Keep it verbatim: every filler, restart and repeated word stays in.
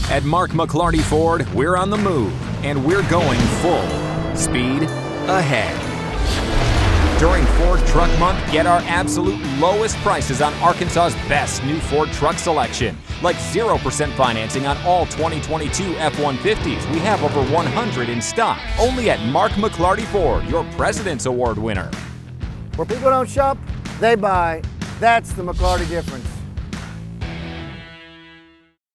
At Mark McLarty Ford, we're on the move, and we're going full speed ahead. During Ford Truck Month, get our absolute lowest prices on Arkansas's best new Ford truck selection, like zero percent financing on all twenty twenty-two F one fifties. We have over one hundred in stock, only at Mark McLarty Ford, your President's Award winner. Where people don't shop, they buy. That's the McLarty difference.